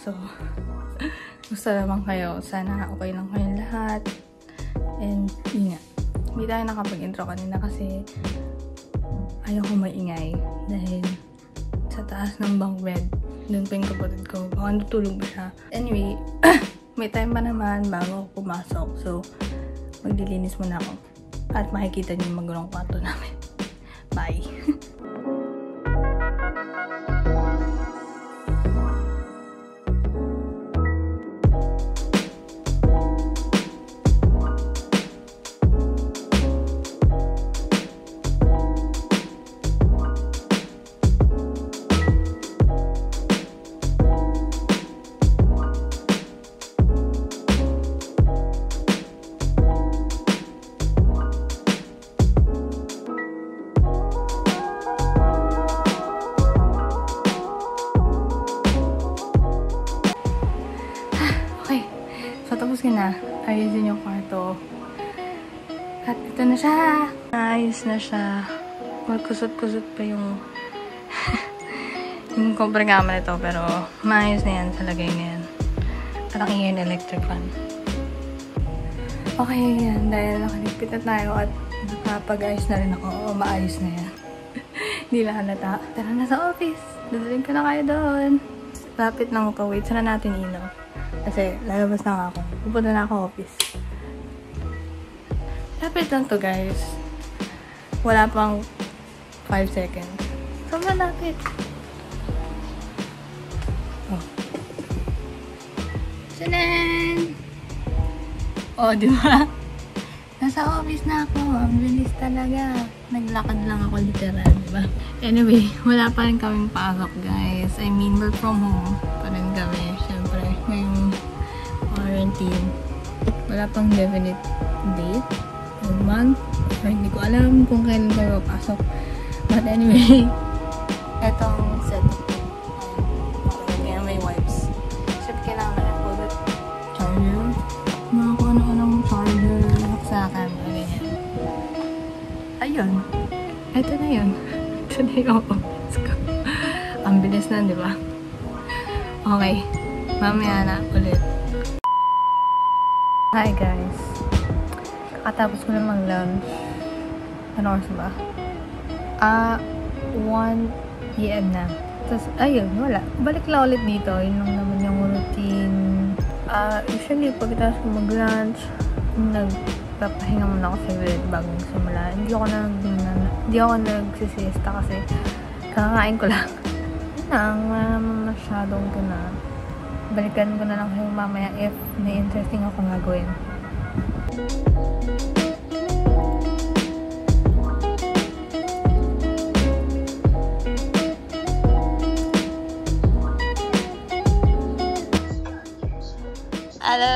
So, gusto naman kayo. Sana okay lang kayong lahat. And, yun nga. Hindi tayo nakapag-intro kanina kasi ayaw ko maingay. Dahil sa taas ng bunk bed, doon pa yung kapatid ko. Baka natulog ba siya? Anyway, may time pa naman bago ako pumasok. So, maglilinis muna ako. At makikita niyo yung magulong kwarto namin. Bye! Tapos na, ayusin yung kwarto. At ito na siya. Ayos na siya. Magkusot-kusot pa yung yung cover naman ito. Pero maayos na yan sa lagay ngayon. At aking yung electric fan. Okay, yan. Dahil nakaligpit na tayo at nakapag-ayos na rin ako. O, maayos na yan. Hindi lang halata. Tara na sa office. Dadalhin ko na kayo doon. Lapit lang ito. Wait, sana natin ilaw. Kasi lalabas na ako. Pupunta na ako office. Lapit lang to guys. Wala pang 5 seconds. Sobrang lapit. Oh. Sanan! Oh, di ba? Nasa office na ako. Ang bilis talaga. Naglakad lang ako literal, di ba? Anyway, wala pa rin kaming pasok guys. I mean, work from home pa rin kami. Siyempre, ngayong quarantine. Wala pang definite date or month. Or hindi ko alam kung kailan kayo pasok. But anyway, etong setup ko. Kaya may wipes. Kasi kailangan na po ulit charger. Mga kung ano-anong charger. Sa camera, ganyan. Ayun. Ito na yun. Ito na yung office ko. Ang bilis na, di ba? Okay. Mamaya na ulit. Hi guys. Kakatapos ko na mag-lunch. Ano oras ba? 1 PM na. Tapos, ayun, wala. Balik lang ulit dito. Yun lang naman yung routine. Usually, pagkatapos ko mag-lunch, nagpapahinga muna ako sa bed bago simula. Hindi ako nagsisiesta kasi kakakain ko lang. Masyadong ko na. Balikan ko na lang kayo mamaya if may interesting akong gagawin. Hello!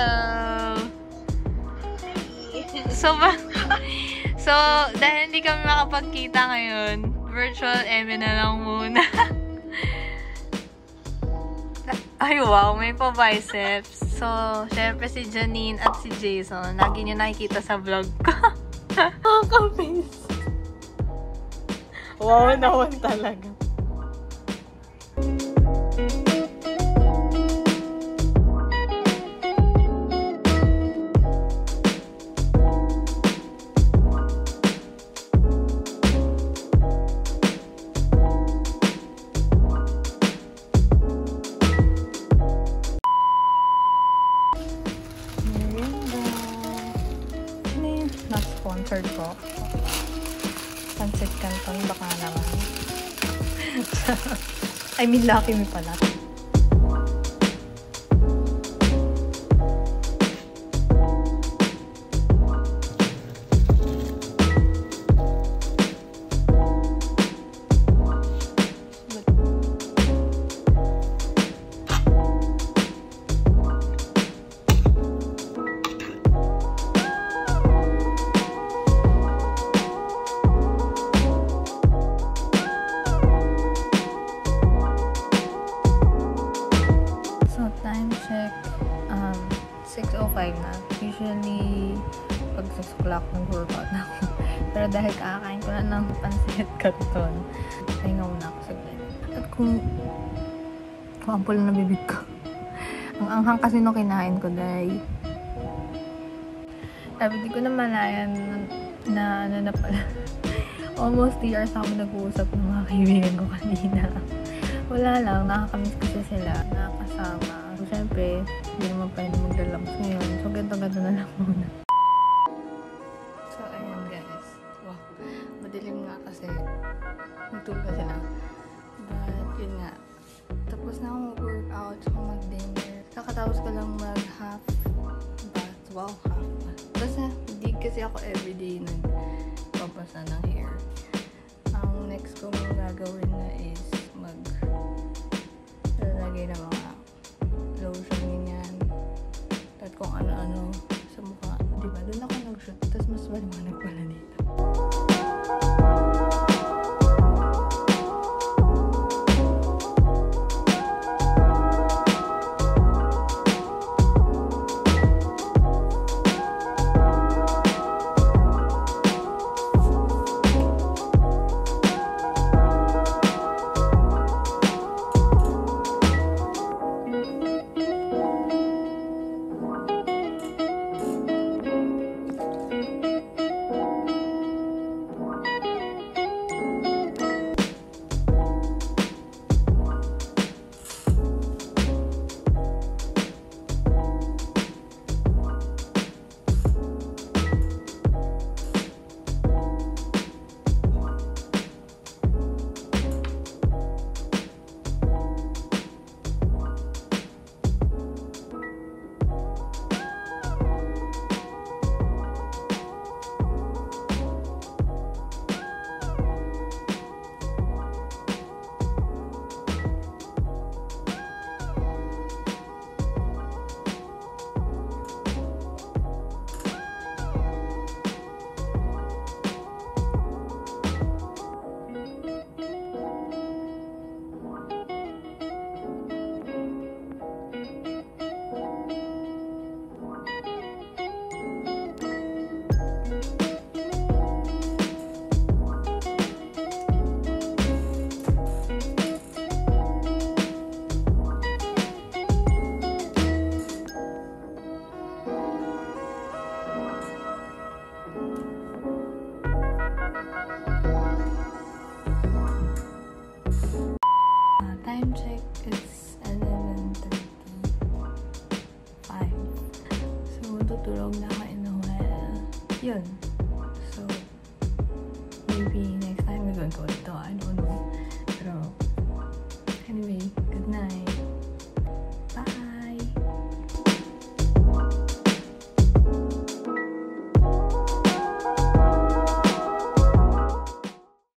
So, dahil hindi kami makapagkita ngayon, virtual MN na lang muna. Ay, wow, may pa-biceps. So, syempre si Janine at si Jason, lagi nyo nakikita sa vlog ko. Nakaka-face. Wow naman talaga. Sponsored ko. Pancit Canton, baka naman. I mean, Lucky Me pala. na. Usually, pag 6 o'clock, nag-workout na ako. Pero dahil kakakain ko na ng pansit canton, pahinga muna ako saglit. At kung ampul na bibig ko, Ang anghang kasi nung kinain ko, day. Sabi, di ko na malayan na ano na pala. Almost 3 hours ako nag-uusap ng mga kaibigan ko kanina. Wala lang, nakakamiss kasi sila, nakakasama. So, syempre, hindi naman pwede maglalabas ngayon. So, ganto-ganto na lang muna. So, ayan guys. Wow, madilim nga kasi nagtulog sila. But, yun nga. Tapos na akong workout, so mag-dinner. Kakatapos ko lang mag-half bath. Wow, half bath. Kasi, hindi kasi ako everyday nagpapasa ng hair. Ang next kong gagawin na is lalagay ng mga lotion ganyan. At kung ano-ano sa mukha. Diba? Doon ako nag-shoot. Tapos mas maliwanag pala dito. Time check is 11:35. So, tutulog na ako in a while. Yun.